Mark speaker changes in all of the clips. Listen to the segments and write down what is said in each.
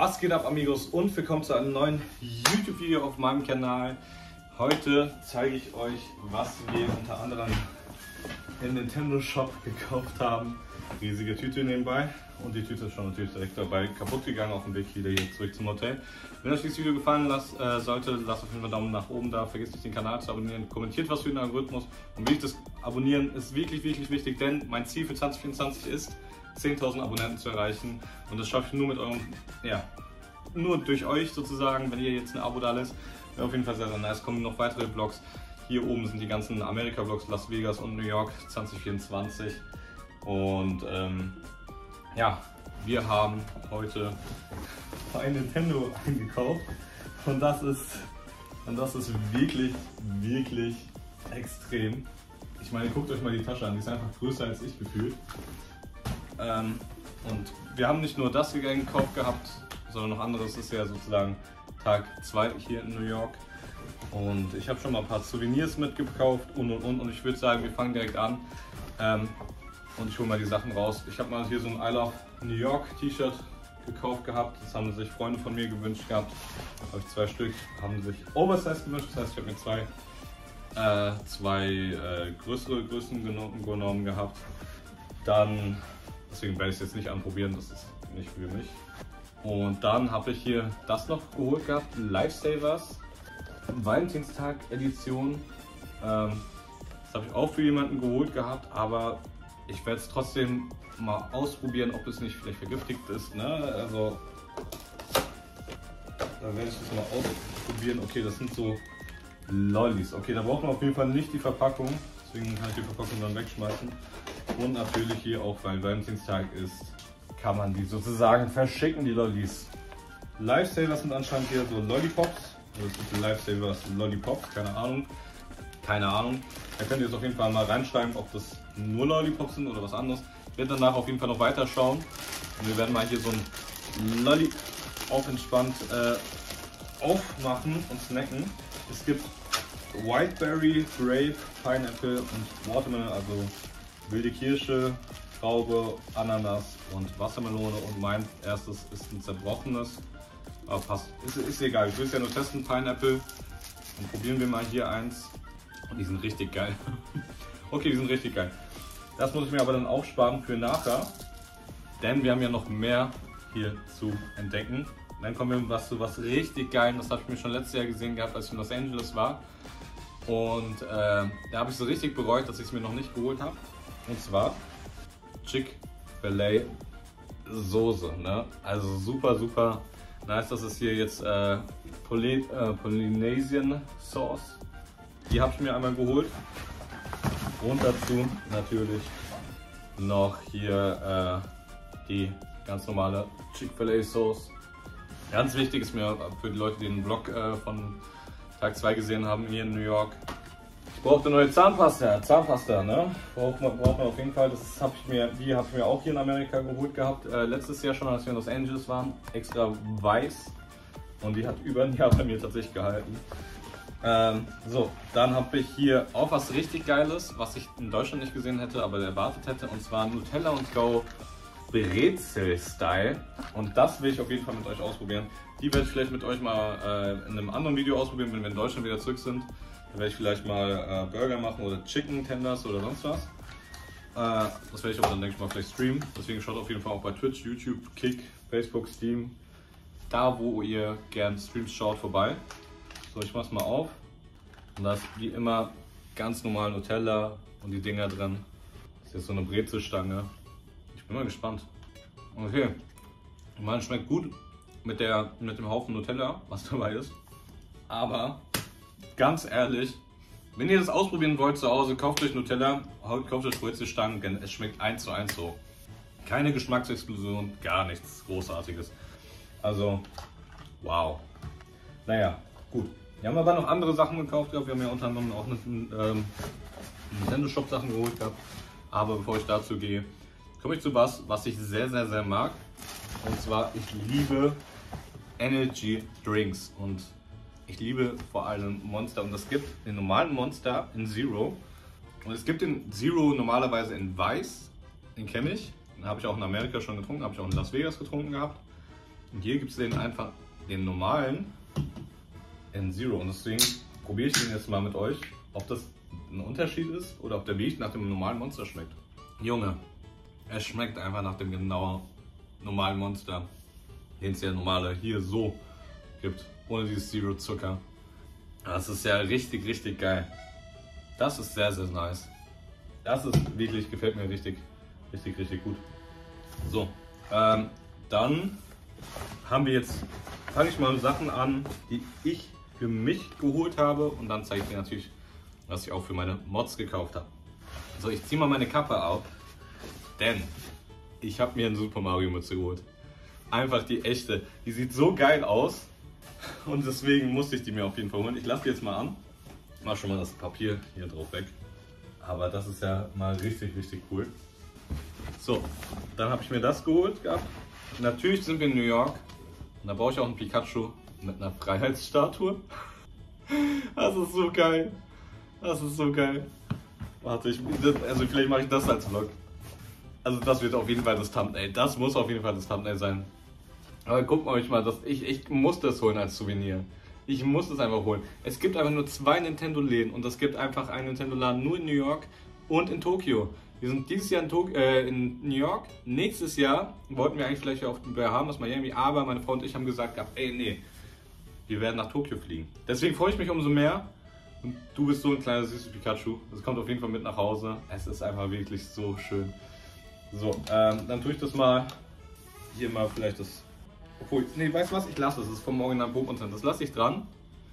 Speaker 1: Was geht ab, Amigos, und willkommen zu einem neuen YouTube-Video auf meinem Kanal. Heute zeige ich euch, was wir unter anderem im Nintendo Shop gekauft haben. Riesige Tüte nebenbei, und die Tüte ist schon natürlich direkt dabei kaputt gegangen auf dem Weg wieder hier zurück zum Hotel. Wenn euch dieses Video gefallen sollte, lasst auf jeden Fall einen Daumen nach oben da, vergesst nicht den Kanal zu abonnieren, kommentiert was für den Algorithmus, und wirklich, das Abonnieren ist wirklich wichtig, denn mein Ziel für 2024 ist, 10.000 Abonnenten zu erreichen, und das schaffe ich nur mit eurem, nur durch euch sozusagen. Wenn ihr jetzt ein Abo da lässt, wäre auf jeden Fall sehr nice. Kommen noch weitere Vlogs. Hier oben sind die ganzen Amerika-Vlogs, Las Vegas und New York 2024. Und wir haben heute ein Nintendo eingekauft, und das ist wirklich extrem. Ich meine, guckt euch mal die Tasche an, die ist einfach größer als ich gefühlt. Und wir haben nicht nur das gekauft gehabt, sondern noch anderes. Es ist ja sozusagen Tag 2 hier in New York. Und ich habe schon mal ein paar Souvenirs mitgekauft und ich würde sagen, wir fangen direkt an. Und ich hole mal die Sachen raus. Ich habe mal hier so ein I Love New York T-Shirt gekauft gehabt. Das haben sich Freunde von mir gewünscht gehabt. Habe ich 2 Stück, haben sich Oversize gewünscht. Das heißt, ich habe mir zwei größere Größen genommen gehabt. Dann, deswegen werde ich es jetzt nicht anprobieren, das ist nicht für mich. Und dann habe ich hier das noch geholt gehabt, Lifesavers Valentinstag Edition. Das habe ich auch für jemanden geholt gehabt, aber ich werde es trotzdem mal ausprobieren, ob es nicht vielleicht vergiftigt ist. Ne? Also da werde ich das mal ausprobieren. Okay, das sind so Lollis. Okay, da braucht man auf jeden Fall nicht die Verpackung, deswegen kann ich die Verpackung dann wegschmeißen. Und natürlich hier auch, weil Valentinstag ist, kann man die sozusagen verschicken, die Lollis. Lifesavers sind anscheinend hier so Lollipops. Das sind Lifesavers Lollipops, keine Ahnung. Da könnt ihr jetzt auf jeden Fall mal reinschreiben, ob das nur Lollipops sind oder was anderes. Ich werde danach auf jeden Fall noch weiter schauen. Und wir werden mal hier so ein Lolli auf entspannt aufmachen und snacken. Es gibt Whiteberry, Grape, Pineapple und Watermelon, also wilde Kirsche, Traube, Ananas und Wassermelone, und mein erstes ist ein zerbrochenes. Aber passt, ist egal, ich will es ja nur testen, Pineapple. Dann probieren wir mal hier eins. Und die sind richtig geil. Okay, die sind richtig geil. Das muss ich mir aber dann aufsparen für nachher, denn wir haben ja noch mehr hier zu entdecken. Dann kommen wir zu was richtig Geilem. Das habe ich mir schon letztes Jahr gesehen gehabt, als ich in Los Angeles war. Und da habe ich so richtig bereut, dass ich es mir noch nicht geholt habe. Und zwar Chick-fil-A Soße. Ne? Also super nice. Das ist hier jetzt Polynesian Sauce. Die habe ich mir einmal geholt. Und dazu natürlich noch hier die ganz normale Chick-fil-A Sauce. Ganz wichtig ist mir für die Leute, die den Vlog von Tag 2 gesehen haben hier in New York. Ich brauchte neue Zahnpasta, ne? Braucht man auf jeden Fall. Das habe ich mir auch hier in Amerika geholt gehabt. Letztes Jahr schon, als wir in Los Angeles waren. Extra weiß. Und die hat über ein Jahr bei mir tatsächlich gehalten. So, dann habe ich hier auch was richtig Geiles, was ich in Deutschland nicht gesehen hätte, aber erwartet hätte. Und zwar Nutella und Go Brezel-Style. Und das will ich auf jeden Fall mit euch ausprobieren. Die werde ich vielleicht mit euch mal in einem anderen Video ausprobieren, wenn wir in Deutschland wieder zurück sind. Dann werde ich vielleicht mal Burger machen oder Chicken Tenders oder sonst was. Das werde ich aber dann, denke ich mal, vielleicht streamen. Deswegen schaut auf jeden Fall auch bei Twitch, YouTube, Kick, Facebook, Steam, da wo ihr gerne Streams schaut, vorbei. So, ich mach's mal auf. Und da ist wie immer ganz normal Nutella und die Dinger drin. Das ist jetzt so eine Brezelstange. Ich bin mal gespannt. Okay, ich meine, es schmeckt gut mit dem Haufen Nutella, was dabei ist. Aber ganz ehrlich, wenn ihr das ausprobieren wollt zu Hause, kauft euch Nutella, kauft euch Brezelstangen, denn es schmeckt 1:1 so. Keine Geschmacksexplosion, gar nichts Großartiges. Also, wow. Naja, gut. Wir haben aber noch andere Sachen gekauft gehabt. Wir haben ja unter anderem auch Nintendo Shop Sachen geholt gehabt. Aber bevor ich dazu gehe, komme ich zu was ich sehr mag. Und zwar, ich liebe Energy Drinks. Und ich liebe vor allem Monster. Und es gibt den normalen Monster in Zero. Und es gibt den Zero normalerweise in Weiß. Den kenne ich. Den habe ich auch in Amerika schon getrunken. Habe ich auch in Las Vegas getrunken gehabt. Und hier gibt es den einfach, den normalen in Zero. Und deswegen probiere ich den jetzt mal mit euch, ob das ein Unterschied ist oder ob der Weg nach dem normalen Monster schmeckt. Junge, es schmeckt einfach nach dem genauen normalen Monster, den es ja normale hier so gibt, ohne dieses Zero Zucker. Das ist ja richtig, richtig geil. Das ist sehr, sehr nice. Das ist wirklich, gefällt mir richtig, richtig, richtig gut. So, dann haben wir jetzt, fange ich mal mit Sachen an, die ich für mich geholt habe und dann zeige ich dir natürlich, was ich auch für meine Mods gekauft habe. So, ich ziehe mal meine Kappe auf, denn ich habe mir eine Super Mario Mütze geholt. Einfach die echte. Die sieht so geil aus und deswegen musste ich die mir auf jeden Fall holen. Ich lasse die jetzt mal an. Mach schon mal das Papier hier drauf weg. Aber das ist ja mal richtig, richtig cool. So, dann habe ich mir das geholt gehabt. Natürlich sind wir in New York und da brauche ich auch einen Pikachu mit einer Freiheitsstatue. Das ist so geil. Das ist so geil. Warte, also vielleicht mache ich das als Vlog. Also das wird auf jeden Fall das Thumbnail. Das muss auf jeden Fall das Thumbnail sein. Aber guckt euch mal, ich muss das holen als Souvenir. Ich muss das einfach holen. Es gibt einfach nur 2 Nintendo-Läden und es gibt einfach einen Nintendo-Laden nur in New York und in Tokio. Wir sind dieses Jahr in New York. Nächstes Jahr wollten wir eigentlich vielleicht auf den Bahamas, Miami, aber meine Frau und ich haben gesagt, ey nee, wir werden nach Tokio fliegen. Deswegen freue ich mich umso mehr. Und du bist so ein kleiner süßes Pikachu. Das kommt auf jeden Fall mit nach Hause. Es ist einfach wirklich so schön. So, dann tue ich das mal hier mal vielleicht das. Obwohl, nee, weißt du was? Ich lasse es. Das ist vom Original Pokémon Center. Das lasse ich dran.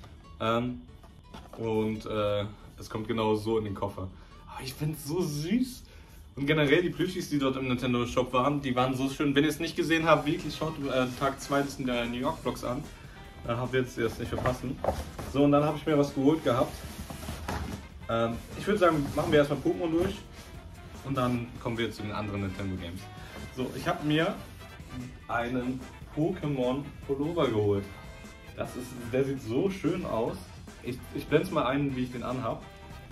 Speaker 1: Es kommt genau so in den Koffer. Aber ich finde es so süß. Und generell die Plüschis, die dort im Nintendo Shop waren, die waren so schön. Wenn ihr es nicht gesehen habt, wirklich schaut Tag 2 des der New York Vlogs an. Dann habt ihr jetzt das nicht verpassen. So, und dann habe ich mir was geholt gehabt. Ich würde sagen, machen wir erstmal Pokémon durch. Und dann kommen wir zu den anderen Nintendo Games. So, ich habe mir einen Pokémon Pullover geholt. Der sieht so schön aus. Ich blende es mal ein, wie ich den anhab.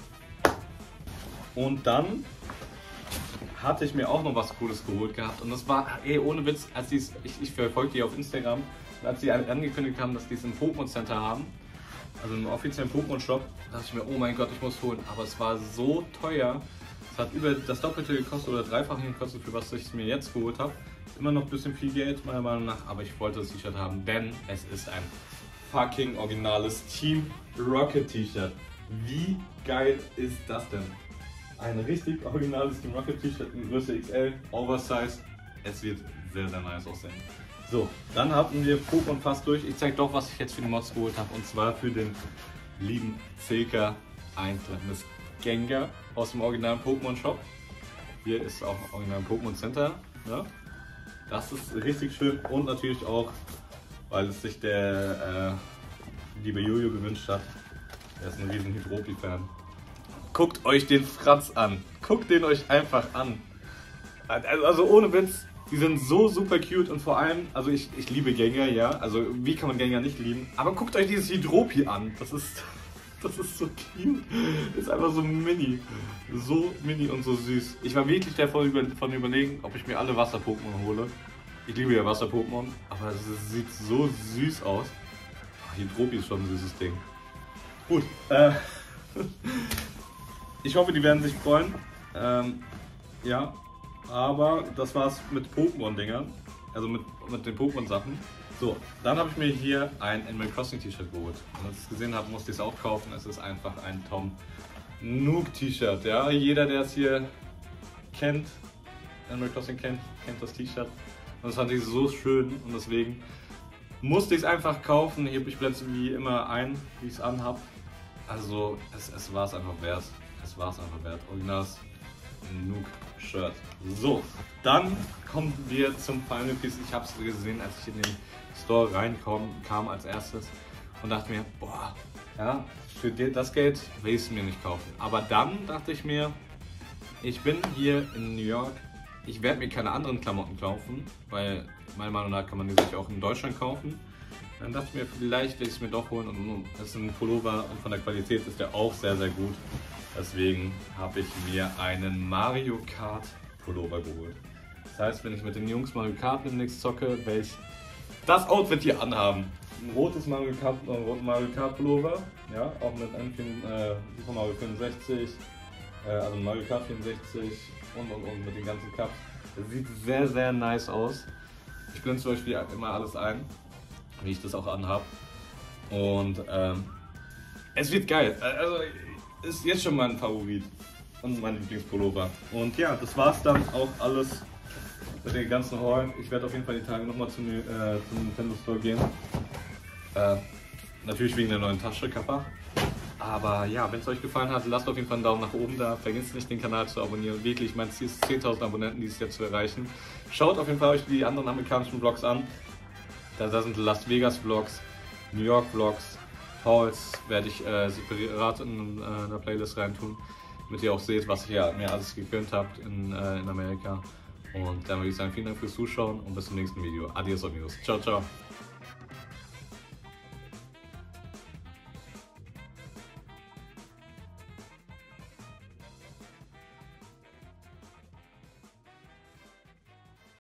Speaker 1: Und dann hatte ich mir auch noch was Cooles geholt gehabt. Und das war, ohne Witz, als ich verfolge die auf Instagram. Und als sie angekündigt haben, dass die es im Pokémon Center haben, also im offiziellen Pokémon Shop, dachte ich mir, oh mein Gott, ich muss holen. Aber es war so teuer. Es hat über das Doppelte gekostet oder Dreifache gekostet, für was ich mir jetzt geholt habe. Immer noch ein bisschen viel Geld, meiner Meinung nach, aber ich wollte das T-Shirt haben, denn es ist ein fucking originales Team Rocket T-Shirt. Wie geil ist das denn? Ein richtig originales Team Rocket T-Shirt in Größe XL, Oversize. Es wird sehr, sehr nice aussehen. So, dann hatten wir Pokémon fast durch. Ich zeige doch, was ich jetzt für die Mods geholt habe, und zwar für den lieben Silka ein kleines Gengar aus dem originalen Pokémon Shop. Hier ist auch original Pokémon Center. Ja? Das ist richtig schön und natürlich auch, weil es sich der liebe Jojo gewünscht hat. Er ist ein riesen Hydropi-Fan. Guckt euch den Franz an. Guckt den euch einfach an. Also ohne Witz, die sind so super cute und vor allem, also ich liebe Gengar, ja. Also wie kann man Gengar nicht lieben? Aber guckt euch dieses Hydropi an. Das ist so cute. Das ist einfach so mini. So mini und so süß. Ich war wirklich davon überlegen, ob ich mir alle Wasser-Pokémon hole. Ich liebe ja Wasser-Pokémon, aber es sieht so süß aus. Hydropi ist schon ein süßes Ding. Gut. Ich hoffe, die werden sich freuen. Ja, aber das war's mit Pokémon-Dingern. Also mit den Pokémon-Sachen. So, dann habe ich mir hier ein Animal Crossing T-Shirt geholt. Und als ich es gesehen habe, musste ich es auch kaufen. Es ist einfach ein Tom Nook T-Shirt. Ja? Jeder, der es hier kennt, Animal Crossing kennt das T-Shirt. Und das fand ich so schön und deswegen musste ich es einfach kaufen. Ich blende es wie immer ein, wie ich es anhab. Also es war es einfach wert. Es war es einfach wert. Originals Nook Shirt. So, dann kommen wir zum Final Piece. Ich habe es gesehen, als ich in den Store kam als erstes und dachte mir, boah, ja, für das Geld will ich es mir nicht kaufen. Aber dann dachte ich mir, ich bin hier in New York, ich werde mir keine anderen Klamotten kaufen, weil meiner Meinung nach kann man die sich auch in Deutschland kaufen. Dann dachte ich mir, vielleicht will ich es mir doch holen und es ist ein Pullover und von der Qualität ist der auch sehr, sehr gut. Deswegen habe ich mir einen Mario Kart Pullover geholt. Das heißt, wenn ich mit den Jungs Mario Kart demnächst zocke, werde ich das Outfit hier anhaben. Ein rotes Mario Kart Pullover, ja, auch mit Super Mario 65, also Mario Kart 64 und mit den ganzen Cups. Das sieht sehr, sehr nice aus. Ich blende zum Beispiel immer alles ein, wie ich das auch anhab. Und es wird geil. Also ist jetzt schon mein Favorit und mein Lieblingspullover. Und ja, das war's dann auch alles mit den ganzen Haul. Ich werde auf jeden Fall die Tage nochmal zum Nintendo Store gehen. Natürlich wegen der neuen Tasche, Kappa. Aber ja, wenn es euch gefallen hat, lasst auf jeden Fall einen Daumen nach oben da. Vergesst nicht, den Kanal zu abonnieren. Wirklich, mein Ziel ist 10.000 Abonnenten dieses Jahr zu erreichen. Schaut auf jeden Fall euch die anderen amerikanischen Vlogs an. Da sind Las Vegas Vlogs, New York Vlogs, Hauls werde ich separat in einer Playlist reintun, damit ihr auch seht, was ihr mir alles gegönnt habt in Amerika. Und dann würde ich sagen, vielen Dank fürs Zuschauen und bis zum nächsten Video. Adios amigos. Ciao, ciao.